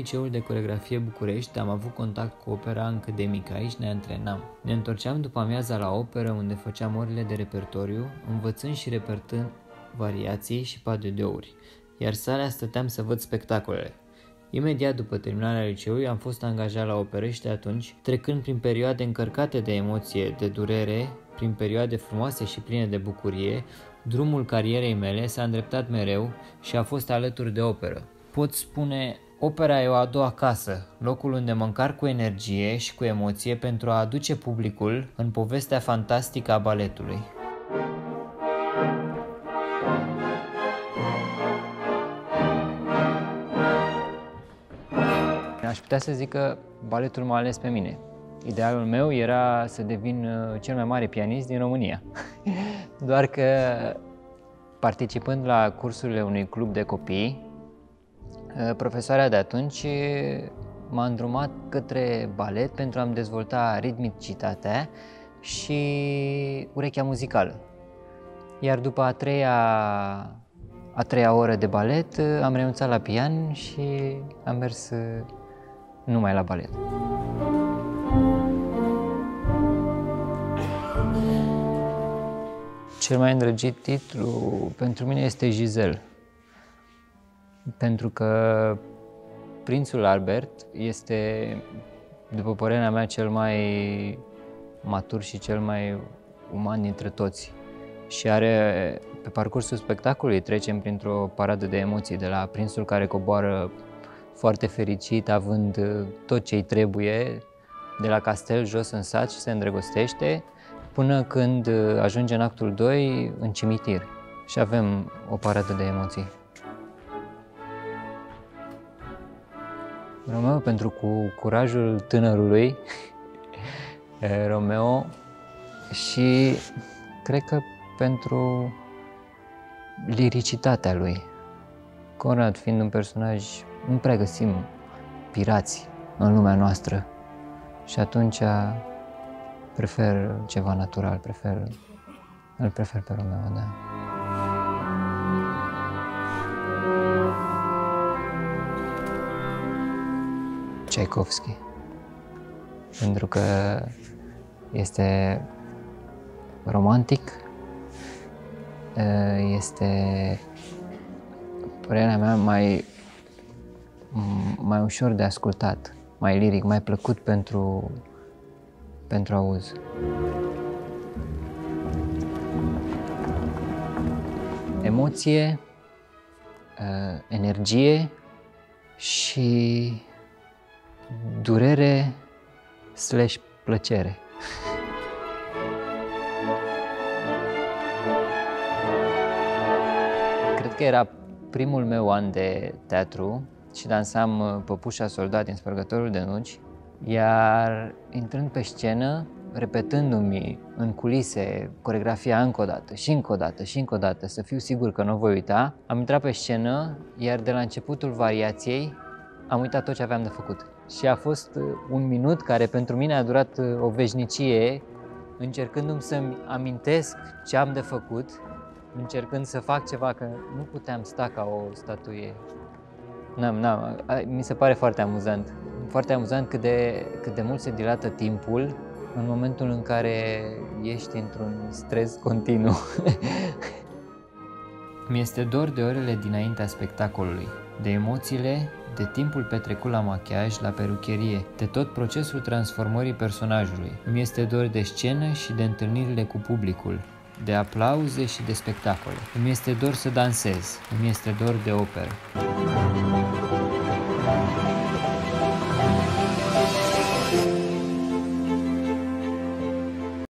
Liceul de Coreografie București am avut contact cu opera încă de mic, aici ne antrenam. Ne întorceam după amiaza la operă, unde făceam orele de repertoriu, învățând și repertând variații și padedeouri, iar seara stăteam să văd spectacolele. Imediat după terminarea liceului am fost angajat la operă și de atunci, trecând prin perioade încărcate de emoție, de durere, prin perioade frumoase și pline de bucurie, drumul carierei mele s-a îndreptat mereu și a fost alături de operă. Pot spune, opera e o a doua casă, locul unde mă încarc cu energie și cu emoție pentru a aduce publicul în povestea fantastică a baletului. Aș putea să zic că baletul m-a ales pe mine. Idealul meu era să devin cel mai mare pianist din România. Doar că participând la cursurile unui club de copii, profesoara de atunci m-a îndrumat către balet pentru a-mi dezvolta ritmicitatea și urechea muzicală. Iar după a treia oră de balet am renunțat la pian și am mers numai la balet. Cel mai îndrăgit titlu pentru mine este Giselle, pentru că prințul Albert este, după părerea mea, cel mai matur și cel mai uman dintre toți. Și pe parcursul spectacolului trecem printr-o paradă de emoții, de la prințul care coboară foarte fericit, având tot ce-i trebuie, de la castel jos în sat și se îndrăgostește, până când ajunge în actul 2 în cimitir și avem o paradă de emoții. Romeo pentru curajul tânărului, Romeo, și cred că pentru liricitatea lui. Conrad fiind un personaj, nu prea găsim pirați în lumea noastră și atunci prefer ceva natural, îl prefer pe Romeo, da. Tchaikovsky, pentru că este romantic, este, părerea mea, mai ușor de ascultat, mai liric, mai plăcut pentru auz. Emoție, energie și durere / plăcere. Cred că era primul meu an de teatru și dansam Păpușa Soldat din Spărgătorul de Nuci, iar intrând pe scenă, repetându-mi în culise coreografia încă o dată și încă o dată și încă o dată, să fiu sigur că nu o voi uita, am intrat pe scenă, iar de la începutul variației am uitat tot ce aveam de făcut. Și a fost un minut care pentru mine a durat o veșnicie, încercându-mi să-mi amintesc ce am de făcut, încercând să fac ceva, că nu puteam sta ca o statuie. Mi se pare foarte amuzant. Foarte amuzant cât de mult se dilată timpul în momentul în care ești într-un stres continuu. Mi-este dor de orele dinaintea spectacolului, de emoțiile, de timpul petrecut la machiaj, la perucherie, de tot procesul transformării personajului. Îmi este dor de scenă și de întâlnirile cu publicul, de aplauze și de spectacole. Îmi este dor să dansez, îmi este dor de operă.